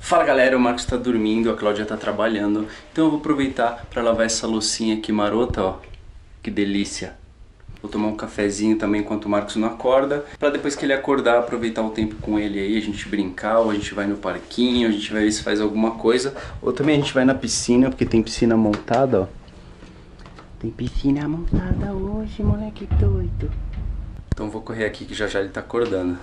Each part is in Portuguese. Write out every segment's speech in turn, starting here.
Fala galera, o Marcos tá dormindo, a Cláudia tá trabalhando, então eu vou aproveitar para lavar essa loucinha aqui marota, ó. Que delícia. Vou tomar um cafezinho também enquanto o Marcos não acorda, para depois que ele acordar aproveitar o tempo com ele aí, a gente brincar, ou a gente vai no parquinho, a gente vai ver se faz alguma coisa, ou também a gente vai na piscina, porque tem piscina montada, ó. Tem piscina montada hoje, moleque doido. Então vou correr aqui que já já ele tá acordando.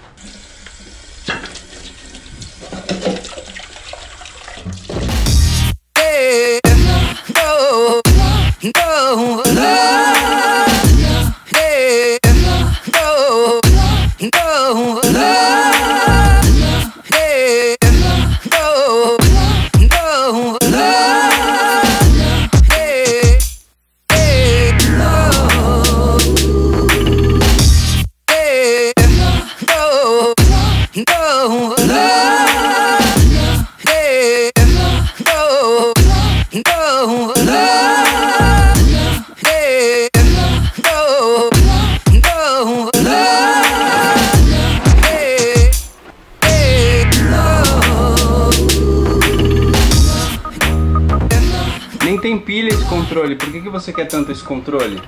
Nem tem pilha esse controle, por que você quer tanto esse controle?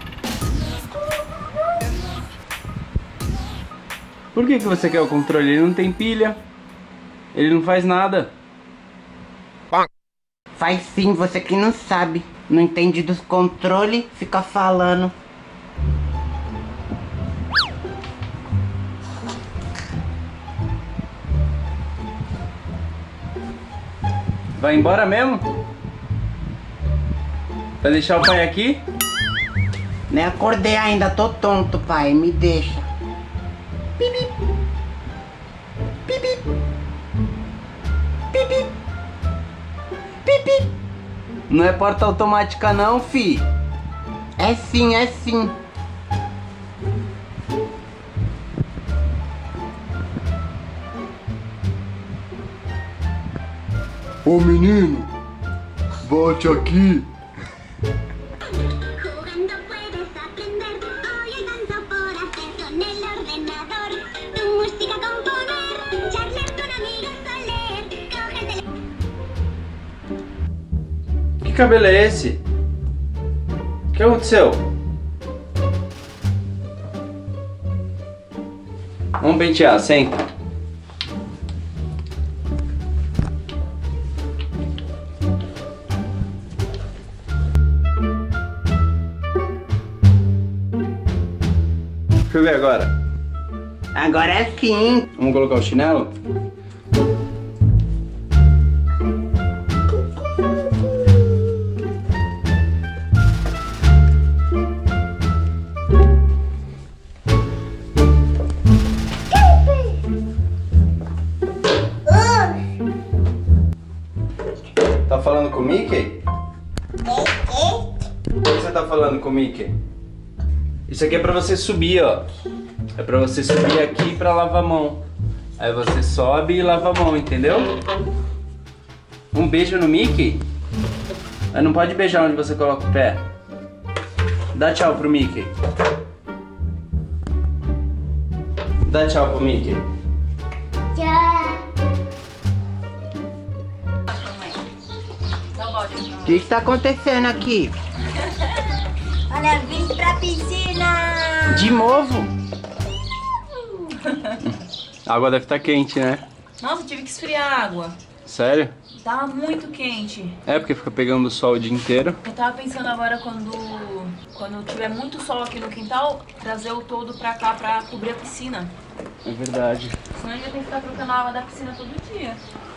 Por que você quer o controle? Ele não tem pilha, ele não faz nada. Faz sim, você que não sabe, não entende dos controles, fica falando. Vai embora mesmo? Vai deixar o pai aqui? Nem acordei ainda, tô tonto, pai, me deixa. Pipi. Pipi. Pipi. Pipi. Não é porta automática não, fi. É sim, é sim. Ô menino, volte aqui. Que cabelo é esse? O que aconteceu? Vamos pentear, senta. Deixa eu ver agora. Agora é sim. Vamos colocar o chinelo? Tá falando com o Mickey? O que você tá falando com o Mickey? Isso aqui é pra você subir, ó. É pra você subir aqui pra lavar a mão. Aí você sobe e lava a mão, entendeu? Um beijo no Mickey? Mas não pode beijar onde você coloca o pé. Dá tchau pro Mickey. Dá tchau pro Mickey. O que está acontecendo aqui? Olha, vim pra piscina! De novo? A água deve estar quente, né? Nossa, tive que esfriar a água. Sério? Tava muito quente. É, porque fica pegando o sol o dia inteiro. Eu tava pensando agora quando tiver muito sol aqui no quintal, trazer o todo pra cá pra cobrir a piscina. É verdade. Senão a gente tem que ficar trocando a água da piscina todo dia.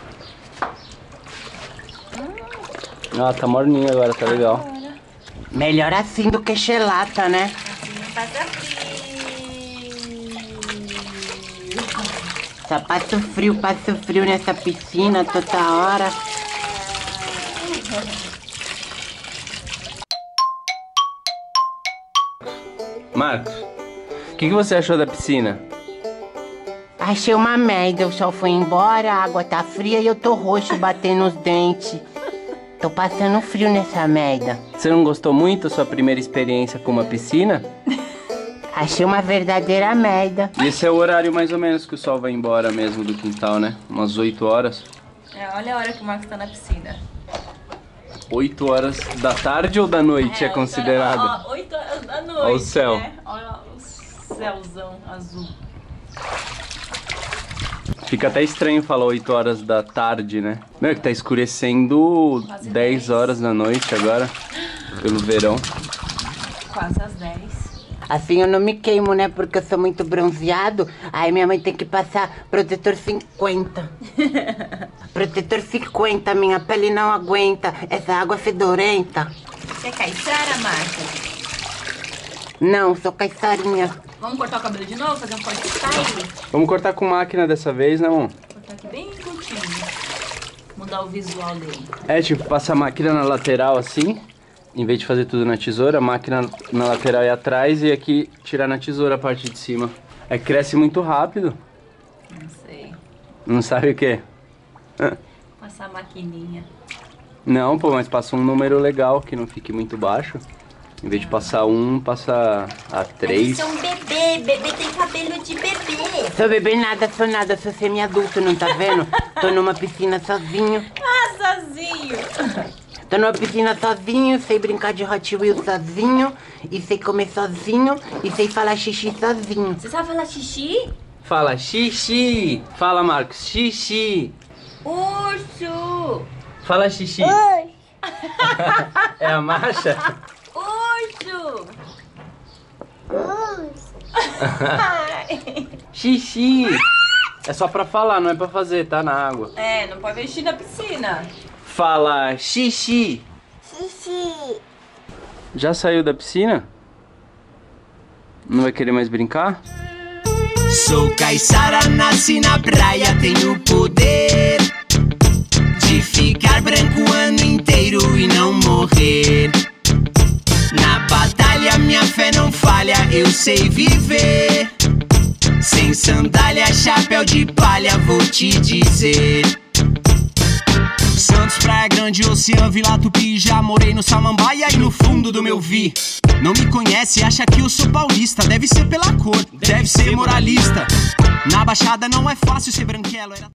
Ah, tá morninho agora, tá legal. Melhor assim do que gelata, né? Assim não passa frio. Só passo frio nessa piscina toda hora. Marcos, o que você achou da piscina? Achei uma merda, o sol foi embora, a água tá fria e eu tô roxo batendo os dentes. Tô passando frio nessa merda. Você não gostou muito da sua primeira experiência com uma piscina? Achei uma verdadeira merda. E esse é o horário mais ou menos que o sol vai embora mesmo do quintal, né? Umas 8 horas. Olha a hora que o Marcos tá na piscina. 8 horas da tarde ou da noite é considerada? 8 horas da noite. Olha o céu. Né? Olha o céuzão azul. Fica até estranho falar 8 horas da tarde, né? Meu, que tá escurecendo Quase 10 horas da noite agora, pelo verão. Quase às 10. Assim eu não me queimo, né? Porque eu sou muito bronzeado. Aí minha mãe tem que passar protetor 50. Protetor 50, minha pele não aguenta essa água fedorenta. Você é caiçara, Marcos? Não, sou caiçarinha. Vamos cortar o cabelo de novo? Fazer um corte style? Vamos cortar com máquina dessa vez, né, amor? Cortar aqui bem curtinho. Mudar o visual dele. É, tipo, passa a máquina na lateral assim, em vez de fazer tudo na tesoura, a máquina na lateral e atrás e aqui tirar na tesoura a parte de cima. É que cresce muito rápido. Não sei. Não sabe o quê? Passar a maquininha. Não, pô, mas passa um número legal, que não fique muito baixo. Em vez de passar 1, passa a 3. Isso é um bebê. Bebê tem cabelo de bebê. Sou bebê nada, sou semi-adulto, não tá vendo? Tô numa piscina sozinho. Sozinho. Tô numa piscina sozinho, sei brincar de Hot Wheels sozinho, e sei comer sozinho, e sei falar xixi sozinho. Você sabe falar xixi? Fala xixi! Fala, Marcos, xixi! Urso. Fala xixi! É a marcha? Urso. Xixi! É só pra falar, não é pra fazer, tá na água. Não pode mexer na piscina. Fala xixi! Xixi. Já saiu da piscina? Não vai querer mais brincar? Sou caiçara, nasci na praia, tenho poder de ficar branco o ano inteiro e não morrer. Na batalha minha fé não falha, eu sei viver. Sem sandália, chapéu de palha, vou te dizer. Santos, Praia Grande, Oceano, Vila Tupi. Já morei no Samambaia e no fundo do meu vi. Não me conhece, acha que eu sou paulista. Deve ser pela cor, deve ser moralista. Na Baixada não é fácil ser branquelo.